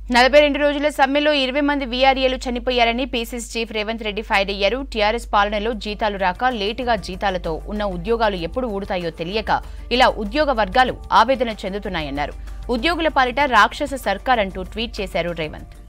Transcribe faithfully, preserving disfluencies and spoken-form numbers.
నలభై రెండు రోజుల సమ్మెలో ఇరవై మంది వీఆర్ఏలు చనిపోయారని PCC chief Revanth Reddy fire అయ్యారు. టీఆర్ఎస్ పాలనలో జీతాలు రాక లేటుగా జీతాలతో ఉన్న ఉద్యోగాలు ఎప్పుడు ఊడుతాయో తెలియక ఇలా ఉద్యోగ వర్గాలు ఆవేదన చెందుతున్నాయన్నారు. ఉద్యోగుల పాలిట రాక్షస సర్కార్ అంటూ ట్వీట్ చేశారు రేవంత్.